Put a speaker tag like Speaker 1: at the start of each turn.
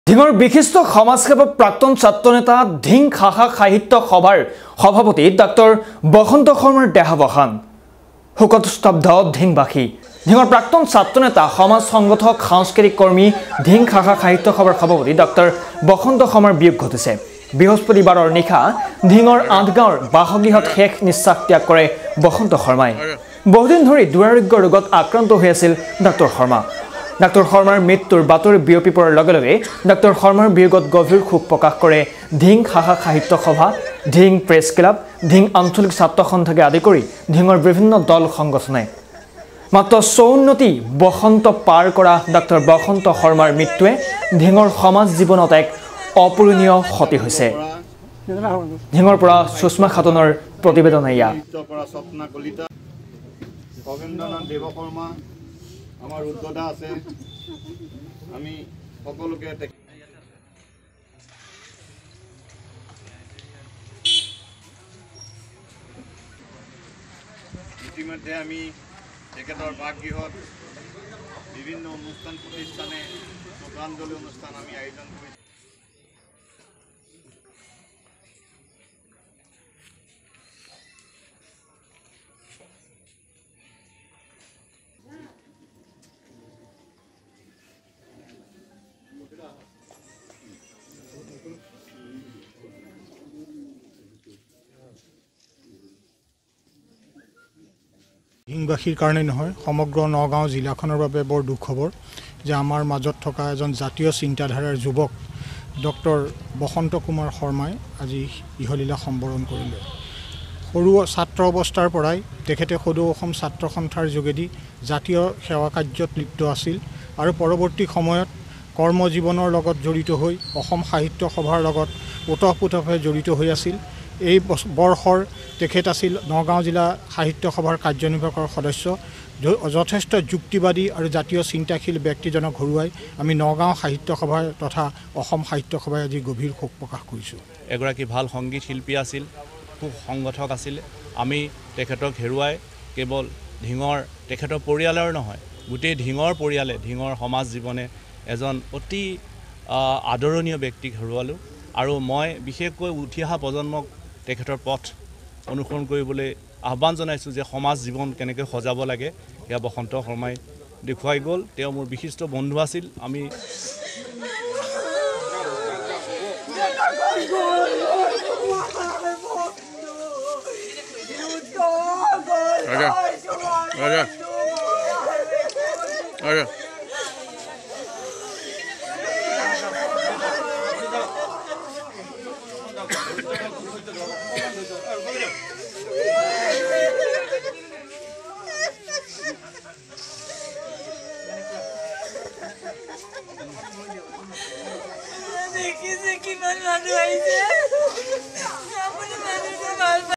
Speaker 1: ধিঙৰ বিশিষ্ট সমাজসেৱক প্ৰাক্তন ছাত্ৰনেতা ধিং খাখা সাহিত্য সভাৰ সভাপতি ডক্টৰ বসন্ত শৰ্মাৰ দেহাৱসান শোকত স্তব্ধ ধিংবাসী ধিঙৰ প্ৰাক্তন ছাত্ৰনেতা সমাজ সংগঠক সাংস্কৃতিক কৰ্মী ধিং খাখা সাহিত্য সভাৰ সভাপতি ডক্টৰ বসন্ত শৰ্মাৰ বিয়োগ ঘটিছে বৃহস্পতিবাৰৰ নিশা ধিঙৰ আঠগাঁৱৰ বাসগৃহত শেষ নিশ্বাস ত্যাগ কৰে বসন্ত শৰ্মাই বহুদিন ধৰি দুৰাৰোগ্য ৰোগত আক্ৰান্ত হৈ আছিল ডক্টৰ শৰ্মা ডক্টৰ শৰ্মাৰ মৃত্যুৰ বাতৰি বিয়পি পৰাৰ লগে লগে ডক্টৰ শৰ্মাৰ বিয়োগত গভীৰ শোক প্ৰকাশ কৰে ধিং খাখা সাহিত্য সভা ধিং প্ৰেছ ক্লাব ধিং আঞ্চলিক ছাত্ৰ সন্থাকে আদি কৰি ধিঙৰ বিভিন্ন দল সংগঠনে মাত্ৰ ৫৪টি বসন্ত পাৰ কৰা ডক্টৰ বসন্ত শৰ্মাৰ মৃত্যুৱে ধিঙৰ সমাজ জীৱনত এক অপূৰণীয় ক্ষতি হৈছে ধিঙৰ পৰা সুষমা খাতুনৰ প্ৰতিবেদন এয়া
Speaker 2: আমাৰ উদ্যোগা আছে আমি সকলোকে ইতিমধ্যে আমি তেখেতৰ বাসগৃহত বিভিন্ন অনুষ্ঠান প্ৰতিষ্ঠানে শ্ৰদ্ধাঞ্জলি অনুষ্ঠান আমি আয়োজন কৰিছোঁ
Speaker 3: হিংবাসীৰ কাৰণে নহয় সমগ্ৰ নগাঁও জিলাখনৰ বাবে বৰ দুখ খবৰ যে আমাৰ মাজত থকা এজন জাতীয় চিন্তাধাৰাৰ যুৱক ডক্টৰ বসন্ত কুমাৰ শৰ্মাই আজি ইহলীলা সম্বৰণ কৰিলে সৰু ছাত্ৰ অৱস্থাৰ পৰাই তেখেতে সদৌ অসম ছাত্ৰ সন্থাৰ যোগেদি জাতীয় সেৱা কাৰ্যত লিপ্ত আছিল আৰু পৰৱৰ্তী সময়ত কৰ্মজীৱনৰ লগত জড়িত হৈ অসম সাহিত্য সভাৰ লগত ওতঃপ্ৰোতভাৱে জড়িত হৈ আছিল এই বৰ্ষৰ তেখেত আছিল নগাঁও জিলা সাহিত্য সভাৰ কাৰ্যনিৰ্বাহকৰ সদস্য যথেষ্ট যুক্তিবাদী আৰু জাতীয় চিন্তাশীল ব্যক্তিজনক ঘৰুৱাই আমি নগাঁও সাহিত্য সভা তথা অসম সাহিত্য সভাই আজি গভীৰ শোক প্ৰকাশ কৰিছোঁ
Speaker 4: এগৰাকী ভাল সংগীত শিল্পী আছিল খুব সংগঠক আছিল আমি তেখেতক হেৰুৱাই কেৱল ধিঙৰ তেখেতৰ পৰিয়ালৰ নহয় গোটেই ধিঙৰ পৰিয়ালে ধিঙৰ সমাজ জীৱনে এজন অতি আদৰণীয় ব্যক্তিক হেৰুৱালোঁ আৰু মই বিশেষকৈ উঠি অহা প্ৰজন্মক তেখেতৰ পথ অনুসৰণ কৰিবলৈ আহ্বান জনাইছোঁ যে সমাজ জীৱন কেনেকৈ সজাব লাগে সেয়া বসন্ত শৰ্মাই দেখুৱাই গ'ল তেওঁ মোৰ বিশিষ্ট বন্ধু আছিল আমি
Speaker 5: কিমান মানুহ আহিছে